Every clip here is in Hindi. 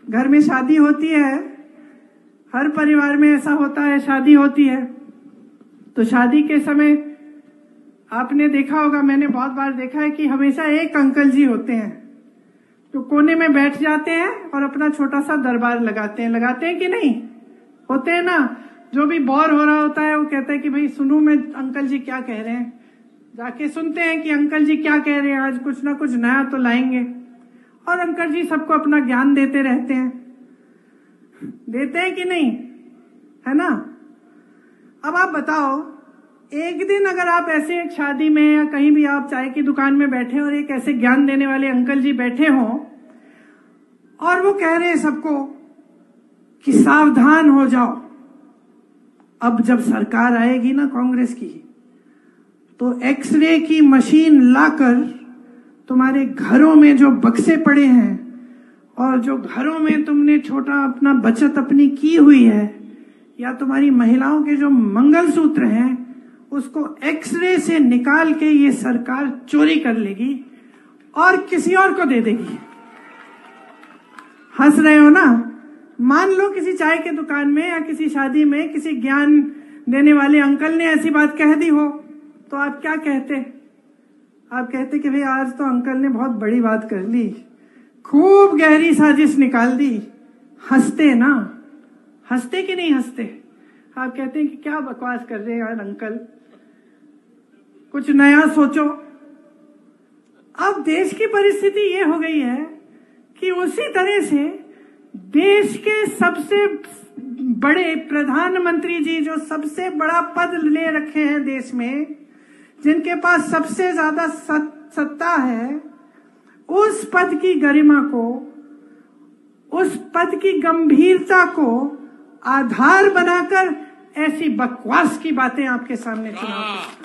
घर में शादी होती है, हर परिवार में ऐसा होता है, शादी होती है तो शादी के समय आपने देखा होगा, मैंने बहुत बार देखा है कि हमेशा एक अंकल जी होते हैं जो कोने में बैठ जाते हैं और अपना छोटा सा दरबार लगाते हैं कि नहीं? होते हैं ना। जो भी बोर हो रहा होता है वो कहता है कि भाई सुनूं मैं अंकल जी क्या कह रहे हैं, जाके सुनते हैं कि अंकल जी क्या कह रहे हैं, आज कुछ ना कुछ नया तो लाएंगे। और अंकल जी सबको अपना ज्ञान देते रहते हैं, देते हैं कि नहीं, है ना? अब आप बताओ, एक दिन अगर आप ऐसे एक शादी में या कहीं भी आप चाय की दुकान में बैठे और एक ऐसे ज्ञान देने वाले अंकल जी बैठे हों और वो कह रहे हैं सबको कि सावधान हो जाओ, अब जब सरकार आएगी ना कांग्रेस की तो एक्सरे की मशीन लाकर तुम्हारे घरों में जो बक्से पड़े हैं और जो घरों में तुमने छोटा अपना बचत अपनी की हुई है या तुम्हारी महिलाओं के जो मंगलसूत्र हैं उसको एक्सरे से निकाल के ये सरकार चोरी कर लेगी और किसी और को दे देगी। हंस रहे हो ना? मान लो किसी चाय के दुकान में या किसी शादी में किसी ज्ञान देने वाले अंकल ने ऐसी बात कह दी हो तो आप क्या कहते? आप कहते कि भाई आज तो अंकल ने बहुत बड़ी बात कर ली, खूब गहरी साजिश निकाल दी। हंसते ना? हंसते कि नहीं हंसते? आप कहते हैं कि क्या बकवास कर रहे हैं यार अंकल, कुछ नया सोचो। अब देश की परिस्थिति ये हो गई है कि उसी तरह से देश के सबसे बड़े प्रधानमंत्री जी जो सबसे बड़ा पद ले रखे हैं देश में, जिनके पास सबसे ज्यादा सत्ता है, उस पद की गरिमा को, उस पद की गंभीरता को आधार बनाकर ऐसी बकवास की बातें आपके सामने चुनाव।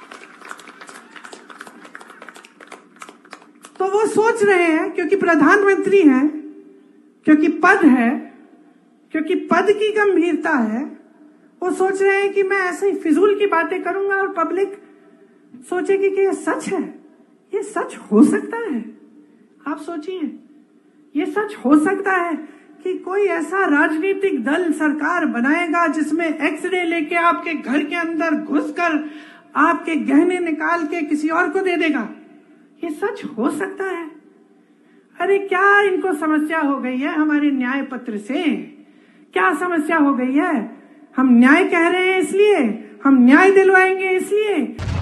तो वो सोच रहे हैं क्योंकि प्रधानमंत्री हैं, क्योंकि पद है, क्योंकि पद की गंभीरता है, वो सोच रहे हैं कि मैं ऐसे ही फिजूल की बातें करूंगा और पब्लिक सोचेगी कि ये सच है। ये सच हो सकता है? आप सोचिए, ये सच हो सकता है कि कोई ऐसा राजनीतिक दल सरकार बनाएगा जिसमें एक्सरे लेके आपके घर के अंदर घुसकर आपके गहने निकाल के किसी और को दे देगा? ये सच हो सकता है? अरे क्या इनको समस्या हो गई है हमारे न्याय पत्र से? क्या समस्या हो गई है? हम न्याय कह रहे हैं इसलिए, हम न्याय दिलवाएंगे इसलिए।